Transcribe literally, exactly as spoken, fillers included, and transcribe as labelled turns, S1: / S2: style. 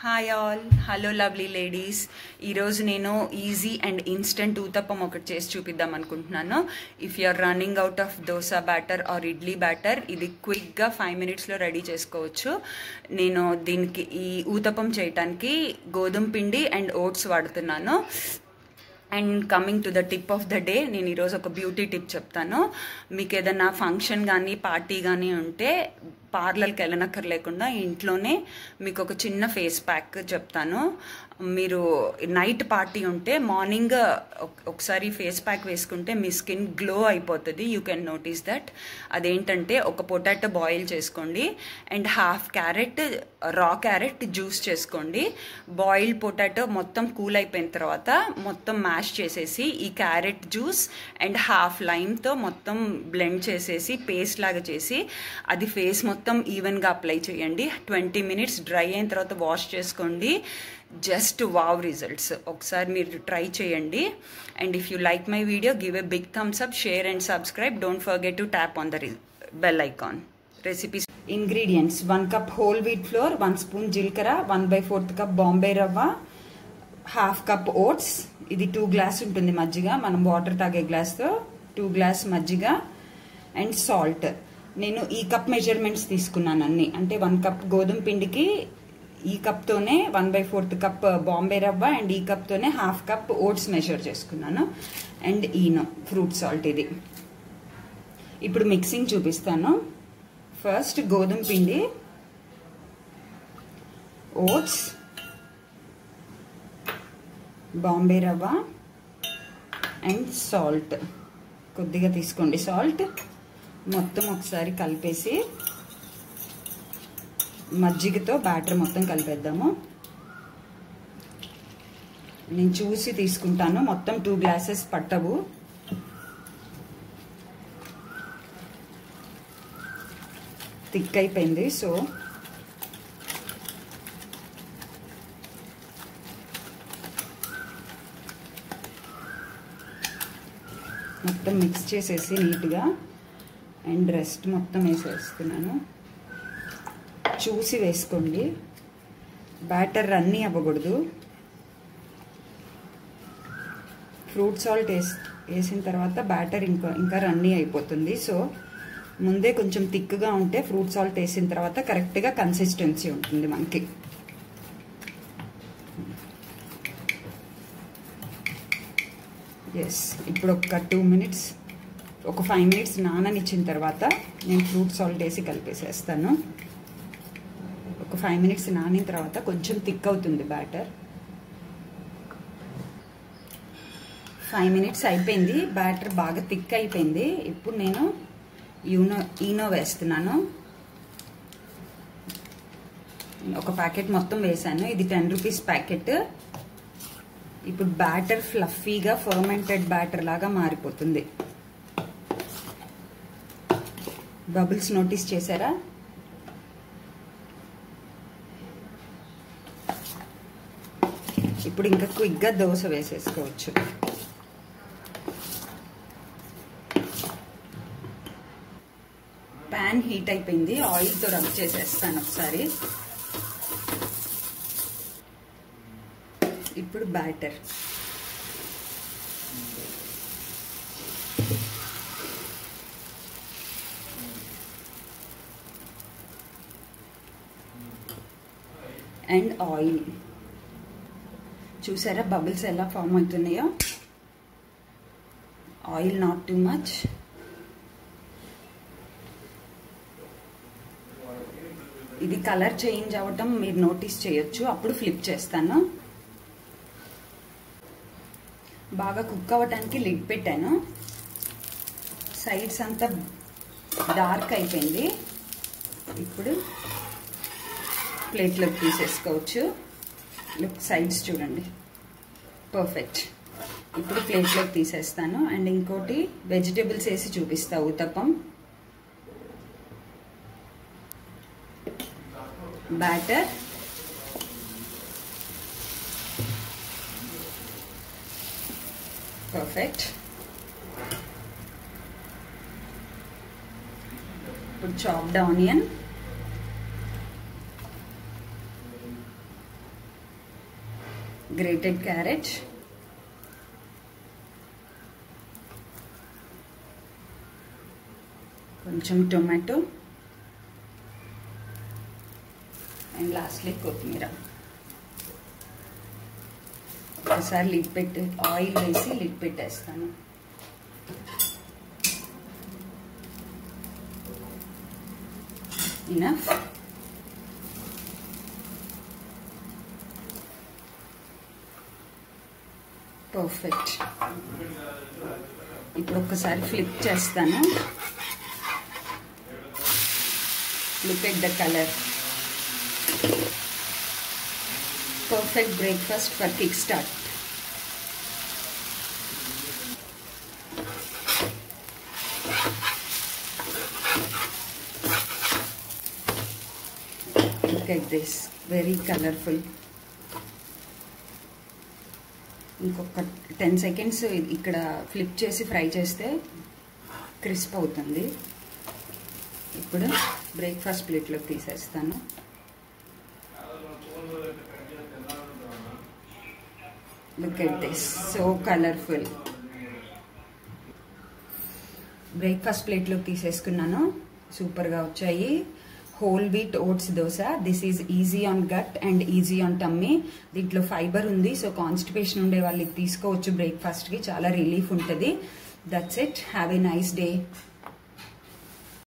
S1: Hi all, hello lovely ladies. ఈరోజు నేను easy and instant uttapam ఒకటి చేసి చూపిద్దాం అనుకుంటున్నాను. If you are running out of dosa batter or idli batter, ఇది క్విక్గా ఫైవ్ మినిట్స్లో రెడీ చేసుకోవచ్చు. నేను దీనికి ఈ ఊతప్పం చేయటానికి గోధుమ పిండి అండ్ ఓట్స్ వాడుతున్నాను. And coming to the tip of the day, నేను ఈరోజు ఒక బ్యూటీ టిప్ చెప్తాను. మీకు ఏదైనా ఫంక్షన్ కానీ పార్టీ కానీ ఉంటే పార్లర్కి వెళ్ళనక్కర్లేకుండా ఇంట్లోనే మీకు ఒక చిన్న ఫేస్ ప్యాక్ చెప్తాను. మీరు నైట్ పార్టీ ఉంటే మార్నింగ్ ఒకసారి ఫేస్ ప్యాక్ వేసుకుంటే మీ స్కిన్ గ్లో అయిపోతుంది. You can notice that. అదేంటంటే ఒక పొటాటో బాయిల్ చేసుకోండి and half carrot raw carrot juice చేసుకోండి. బాయిల్డ్ పొటాటో మొత్తం కూల్ అయిపోయిన తర్వాత మొత్తం మ్యాష్ చేసేసి ఈ క్యారెట్ జ్యూస్ అండ్ హాఫ్ లైమ్తో మొత్తం బ్లెండ్ చేసేసి పేస్ట్ లాగా చేసి అది ఫేస్ మొత్తం ఈవెన్గా అప్లై చేయండి. ట్వంటీ మినిట్స్ డ్రై అయిన తర్వాత వాష్ చేసుకోండి. Just wow results. ఒకసారి మీరు ట్రై చేయండి. And if you like my video, give a big thumbs up, share and subscribe. Don't forget to tap on the bell icon. Recipes ingredients: one cup whole wheat flour, one spoon జీలకర్ర, one by fourth cup Bombay రవ్వ, half cup oats, ఇది two glass ఉంటుంది మజ్జిగ, మనం water తాగే గ్లాస్తో two glass మజ్జిగ, and salt. నేను ఈ కప్ మెజర్మెంట్స్ తీసుకున్నాను అన్ని. అంటే వన్ కప్ గోధుమ పిండికి ఈ కప్తోనే one by fourth cup Bombay రవ్వ అండ్ ఈ కప్తోనే హాఫ్ కప్ ఓట్స్ మెజర్ చేసుకున్నాను. And Eno fruit salt. ఇది ఇప్పుడు మిక్సింగ్ చూపిస్తాను. ఫస్ట్ గోధుమ పిండి, ఓట్స్, బాంబే రవ్వ అండ్ సాల్ట్. కొద్దిగా తీసుకోండి సాల్ట్. మొత్తం ఒకసారి కలిపేసి మజ్జిగతో బ్యాటర్ మొత్తం కలిపేద్దాము. నేను చూసి తీసుకుంటాను, మొత్తం టూ గ్లాసెస్ పట్టవు. థిక్ అయిపోయింది. సో మొత్తం మిక్స్ చేసేసి నీట్గా అండ్ రెస్ట్ మొత్తం వేసేస్తున్నాను. చూసి వేసుకోండి, బ్యాటర్ రన్నీ అవ్వకూడదు. ఫ్రూట్ సాల్ట్ వేసి వేసిన తర్వాత బ్యాటర్ ఇంకా ఇంకా రన్నీ అయిపోతుంది. సో ముందే కొంచెం థిక్గా ఉంటే ఫ్రూట్ సాల్ట్ వేసిన తర్వాత కరెక్ట్గా కన్సిస్టెన్సీ ఉంటుంది మనకి. ఎస్, ఇప్పుడు ఒక టూ మినిట్స్ ఒక ఫైవ్ మినిట్స్ నాననిచ్చిన తర్వాత నేను ఫ్రూట్ సాల్ట్ వేసి కలిపేసేస్తాను. ఒక ఫైవ్ మినిట్స్ నానిన తర్వాత కొంచెం థిక్ అవుతుంది బ్యాటర్. ఫైవ్ మినిట్స్ అయిపోయింది, బ్యాటర్ బాగా థిక్ అయిపోయింది. ఇప్పుడు నేను యూనో ఈనో వేస్తున్నాను. ఒక ప్యాకెట్ మొత్తం వేసాను. ఇది టెన్ రూపీస్ ప్యాకెట్. ఇప్పుడు బ్యాటర్ ఫ్లఫీగా ఫర్మెంటెడ్ బ్యాటర్ లాగా మారిపోతుంది. బబుల్స్ నోటీస్ చేశారా? ఇప్పుడు ఇంకా క్విక్గా దోశ వేసేసుకోవచ్చు. ప్యాన్ హీట్ అయిపోయింది, ఆయిల్తో రబ్ చేసేస్తాను ఒకసారి. ఇప్పుడు బ్యాటర్ అండ్ ఆయిల్. చూసారా బబుల్స్ ఎలా ఫామ్ అవుతున్నాయో? Oil not too much. ఇది కలర్ చేంజ్ అవ్వటం మీరు నోటీస్ చేయొచ్చు. అప్పుడు ఫ్లిప్ చేస్తాను. బాగా కుక్ అవ్వటానికి లిడ్ పెట్టాను. సైడ్స్ అంతా డార్క్ అయిపోయింది. ఇప్పుడు ప్లేట్లోకి తీసేసుకోవచ్చు. లుక్, సైడ్స్ చూడండి, పర్ఫెక్ట్. ఇప్పుడు ప్లేట్లోకి తీసేస్తాను. అండ్ ఇంకోటి వెజిటేబుల్స్ వేసి చూపిస్తా ఊతప్పం. Batter, perfect. ఇప్పుడు చాప్డ్ ఆనియన్, గ్రేటెడ్ క్యారెట్, కొంచెం టొమాటో అండ్ లాస్ట్లీ కొత్తిమీర. ఒకసారి లిడ్ పెట్టి ఆయిల్ వేసి లిడ్ పెట్టేస్తాను. ఇనఫ్. పర్ఫెక్ట్. ఇప్పుడు ఒకసారి ఫ్లిప్ చేస్తాను. Look at the colour. Perfect breakfast for kick start. Look at this, very colorful. ఇంకొక టెన్ సెకండ్స్ ఇక్కడ ఫ్లిప్ చేసి ఫ్రై చేస్తే క్రిస్ప్ అవుతుంది. ఇప్పుడు బ్రేక్ఫాస్ట్ ప్లేట్లోకి తీసేస్తాను. Look at this, so colourful. Breakfast ప్లేట్లోకి తీసేసుకున్నాను. సూపర్గా వచ్చాయి. Whole wheat oats dosa. This is easy on gut and easy on tummy. దీంట్లో ఫైబర్ ఉంది, సో కాన్స్టిపేషన్ ఉండే వాళ్ళకి తీసుకోవచ్చు బ్రేక్ఫాస్ట్కి. చాలా రిలీఫ్ ఉంటుంది. That's it. Have a nice day.